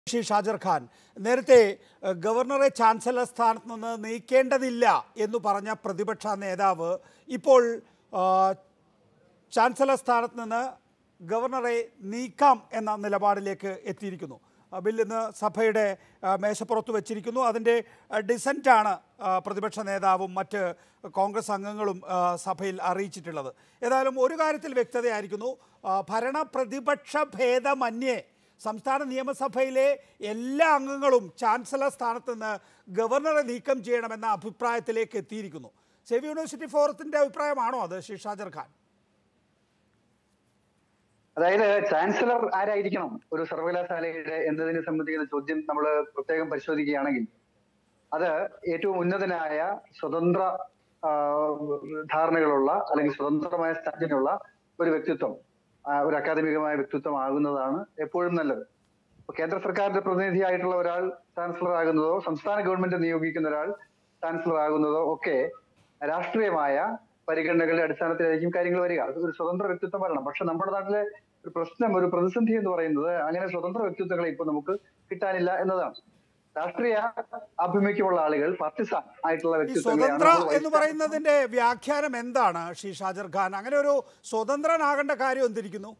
ഷാജർ ഖാൻ നേരത്തെ ഗവർണറെ ചാൻസലർ സ്ഥാനത്ത് നിന്ന് നീക്കേണ്ടതില്ല എന്ന് പറഞ്ഞ പ്രതിപക്ഷ നേതാവ് ഇപ്പോൾ ചാൻസലർ സ്ഥാനത്ത് നിന്ന് ഗവർണറെ നീക്കാം എന്ന നിലപാടിലേക്ക് എത്തിയിരിക്കുന്നു. ബിൽ ഇന്ന് സഭയുടെ മേശപ്പുറത്ത് വെച്ചിരിക്കുന്നു. അതിൻ്റെ ഡിസൻറ്റാണ് പ്രതിപക്ഷ നേതാവും മറ്റ് കോൺഗ്രസ് അംഗങ്ങളും സഭയിൽ അറിയിച്ചിട്ടുള്ളത്. ഏതായാലും ഒരു കാര്യത്തിൽ വ്യക്തതയായിരിക്കുന്നു. ഭരണ പ്രതിപക്ഷ ഭേദമന്യേ സംസ്ഥാന നിയമസഭയിലെ എല്ലാ അംഗങ്ങളും ചാൻസലർ സ്ഥാനത്ത് നിന്ന് ഗവർണറെ നീക്കം ചെയ്യണമെന്ന അഭിപ്രായത്തിലേക്ക് എത്തിയിരിക്കുന്നു. സേവ് യൂണിവേഴ്സിറ്റി ഫോറത്തിൻ്റെ അഭിപ്രായമാണോ അത് ഷാജർ ഖാൻ? അതായത് ചാൻസലർ ആരായിരിക്കണം ഒരു സർവകലാശാലയുടെ എന്നതിനെ സംബന്ധിക്കുന്ന ചോദ്യം നമ്മൾ പ്രത്യേകം പരിശോധിക്കുകയാണെങ്കിൽ അത് ഏറ്റവും ഉന്നതനായ സ്വതന്ത്ര ധാരണകളുള്ള അല്ലെങ്കിൽ സ്വതന്ത്രമായ സ്റ്റാൻഡിനുള്ള ഒരു വ്യക്തിത്വം, ഒരു അക്കാദമികമായ വ്യക്തിത്വം ആകുന്നതാണ് എപ്പോഴും നല്ലത്. ഇപ്പൊ കേന്ദ്ര സർക്കാരിന്റെ പ്രതിനിധിയായിട്ടുള്ള ഒരാൾ ചാൻസലർ ആകുന്നതോ സംസ്ഥാന ഗവൺമെന്റ് നിയോഗിക്കുന്ന ഒരാൾ ചാൻസലർ ആകുന്നതോ ഒക്കെ രാഷ്ട്രീയമായ പരിഗണനകളുടെ അടിസ്ഥാനത്തിലായിരിക്കും കാര്യങ്ങൾ വരിക. അത് ഒരു സ്വതന്ത്ര വ്യക്തിത്വം വരണം. പക്ഷെ നമ്മുടെ നാട്ടിലെ ഒരു പ്രശ്നം, ഒരു പ്രതിസന്ധി എന്ന് പറയുന്നത് അങ്ങനെ സ്വതന്ത്ര വ്യക്തിത്വങ്ങളെ ഇപ്പൊ നമുക്ക് കിട്ടാനില്ല എന്നതാണ്. രാഷ്ട്രീയ ആഭിമുഖ്യമുള്ള ആളുകൾ പാർട്ടിസാൻ ആയിട്ടുള്ള സ്വതന്ത്ര എന്ന് പറയുന്നതിന്റെ വ്യാഖ്യാനം എന്താണ് ഷാജർ ഖാൻ? അങ്ങനെ ഒരു സ്വതന്ത്രനാകേണ്ട കാര്യം എന്തിരിക്കുന്നു?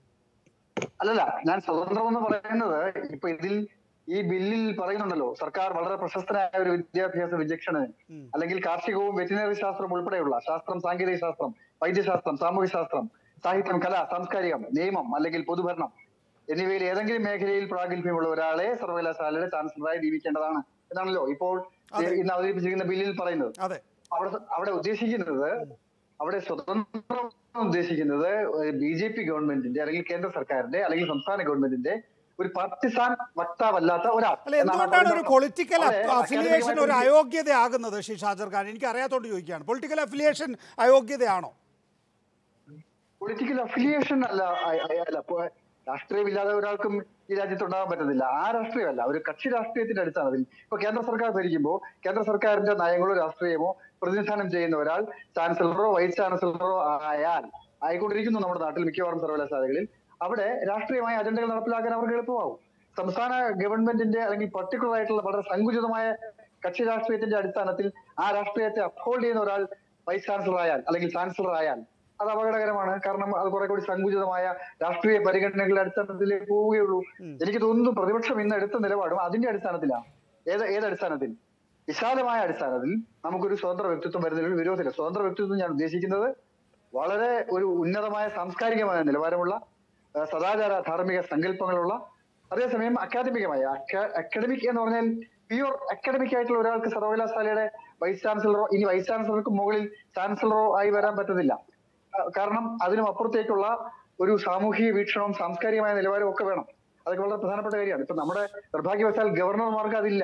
അല്ലല്ല, ഞാൻ സ്വതന്ത്രം എന്ന് പറയുന്നത് ഇപ്പൊ ഈ ബില്ലിൽ പറയുന്നുണ്ടല്ലോ, സർക്കാർ വളരെ പ്രശസ്തനായ ഒരു വിദ്യാഭ്യാസ വിചക്ഷണന് അല്ലെങ്കിൽ കാർഷികവും വെറ്റിനറി ശാസ്ത്രം ഉൾപ്പെടെയുള്ള ശാസ്ത്രം, സാങ്കേതിക ശാസ്ത്രം, വൈദ്യശാസ്ത്രം, സാമൂഹ്യ ശാസ്ത്രം, സാഹിത്യം, കല, സാംസ്കാരികം, നിയമം അല്ലെങ്കിൽ പൊതുഭരണം എന്നിവയിൽ ഏതെങ്കിലും മേഖലയിൽ പ്രാഗൽഭ്യമുള്ള ഒരാളെ സർവകലാശാലയുടെ ചാൻസലറായി നിയമിക്കേണ്ടതാണ് എന്നാണല്ലോ ഇപ്പോൾ ഇന്ന് അവതരിപ്പിച്ചിരിക്കുന്ന ബില്ലിൽ പറയുന്നത്. അവിടെ ഉദ്ദേശിക്കുന്നത്, അവിടെ സ്വതന്ത്രം ഉദ്ദേശിക്കുന്നത് BJP ഗവൺമെന്റിന്റെ അല്ലെങ്കിൽ കേന്ദ്ര സർക്കാരിന്റെ അല്ലെങ്കിൽ സംസ്ഥാന ഗവൺമെന്റിന്റെ ഒരു പാർട്ടിസാൻ വക്താവല്ലാത്ത ഒരാൾ. എന്തുകൊണ്ടാണ് ഒരു പൊളിറ്റിക്കൽ അഫിലിയേഷൻ ഒരു അയോഗ്യതയാകുന്നത് ഷാജർ ഖാൻ? എനിക്ക് അറിയാത്തോണ്ട് ചോദിക്കുകയാണ്. പൊളിറ്റിക്കൽ അഫിലിയേഷൻ അയോഗ്യതയാണോ? പൊളിറ്റിക്കൽ അഫിലിയേഷൻ അല്ല. രാഷ്ട്രീയമില്ലാതെ ഒരാൾക്കും ഈ രാജ്യത്ത് ഉണ്ടാകാൻ പറ്റുന്നില്ല. ആ രാഷ്ട്രീയമല്ല, ഒരു കക്ഷി രാഷ്ട്രീയത്തിന്റെ അടിസ്ഥാനത്തിൽ ഇപ്പൊ കേന്ദ്ര സർക്കാർ ഭരിക്കുമ്പോൾ കേന്ദ്ര സർക്കാരിന്റെ നയങ്ങളോ രാഷ്ട്രീയമോ പ്രതിനിധാനം ചെയ്യുന്ന ഒരാൾ ചാൻസലറോ വൈസ് ചാൻസലറോ ആയിക്കൊണ്ടിരിക്കുന്നു നമ്മുടെ നാട്ടിൽ മിക്കവാറും സർവകലാശാലകളിൽ. അവിടെ രാഷ്ട്രീയമായ അജണ്ടകൾ നടപ്പിലാക്കാൻ അവർക്ക് എളുപ്പമാവും. സംസ്ഥാന ഗവൺമെന്റിന്റെ അല്ലെങ്കിൽ പർട്ടിക്കുലർ ആയിട്ടുള്ള വളരെ സങ്കുചിതമായ കക്ഷി രാഷ്ട്രീയത്തിന്റെ അടിസ്ഥാനത്തിൽ ആ രാഷ്ട്രീയത്തെ അപ്ഹോൾഡ് ചെയ്യുന്ന ഒരാൾ വൈസ് ചാൻസലർ ആയാൽ അല്ലെങ്കിൽ ചാൻസലർ ആയാൽ അത് അപകടകരമാണ്. കാരണം അത് കുറെ കൂടി സങ്കുചിതമായ രാഷ്ട്രീയ പരിഗണനകളുടെ അടിസ്ഥാനത്തിലേക്ക് പോവുകയുള്ളൂ. എനിക്ക് തോന്നുന്നു പ്രതിപക്ഷം ഇന്ന് എടുത്ത നിലപാടും അതിന്റെ അടിസ്ഥാനത്തിലാണ്. ഏതടിസ്ഥാനത്തിൽ? വിശാലമായ അടിസ്ഥാനത്തിൽ നമുക്കൊരു സ്വതന്ത്ര വ്യക്തിത്വം വരുന്നതിൽ വിരോധമില്ല. സ്വതന്ത്ര വ്യക്തിത്വം ഞാൻ ഉദ്ദേശിക്കുന്നത് വളരെ ഒരു ഉന്നതമായ സാംസ്കാരികമായ നിലവാരമുള്ള, സദാചാര ധാർമ്മിക സങ്കല്പങ്ങളുള്ള, അതേസമയം അക്കാദമികമായ അക്കാഡമിക് എന്ന് പറഞ്ഞാൽ പ്യൂർ അക്കാഡമിക് ആയിട്ടുള്ള ഒരാൾക്ക് സർവകലാശാലയുടെ വൈസ് ചാൻസലറോ ഇനി വൈസ് ചാൻസലർക്ക് മുകളിൽ ചാൻസലറോ ആയി വരാൻ പറ്റത്തില്ല. കാരണം അതിനും അപ്പുറത്തേക്കുള്ള ഒരു സാമൂഹിക വീക്ഷണവും സാംസ്കാരികമായ നിലവാരവും ഒക്കെ വേണം. അതൊക്കെ വളരെ പ്രധാനപ്പെട്ട കാര്യമാണ്. ഇപ്പൊ നമ്മുടെ നിർഭാഗ്യവശാൽ ഗവർണർമാർക്ക് അതില്ല.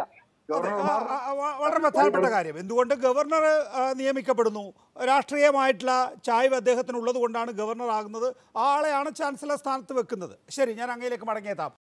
വളരെ പ്രധാനപ്പെട്ട കാര്യം. എന്തുകൊണ്ട് ഗവർണർ നിയമിക്കപ്പെടുന്നു? രാഷ്ട്രീയമായിട്ടുള്ള ചായ്വ് അദ്ദേഹത്തിനുള്ളത് കൊണ്ടാണ് ഗവർണർ ആകുന്നത്. ആളെയാണ് ചാൻസലർ സ്ഥാനത്ത് വെക്കുന്നത്. ശരി, ഞാൻ അങ്ങയിലേക്ക് മടങ്ങിയെത്താം.